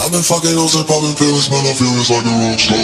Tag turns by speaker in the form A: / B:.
A: I've been fucking hoes and popping pills, man, I feel it's like a rock star.